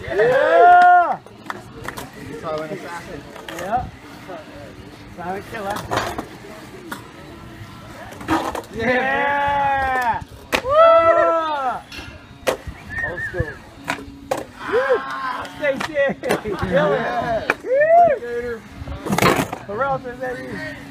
Yeah! Silent assassin. Yeah. Silent killer. Yeah! Woo! Old school. Stay safe. Kill it. Who else is that?